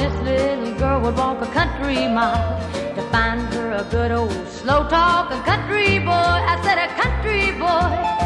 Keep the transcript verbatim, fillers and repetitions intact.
this little girl would walk a country mile to find her a good old slow talking country boy. I said a country boy.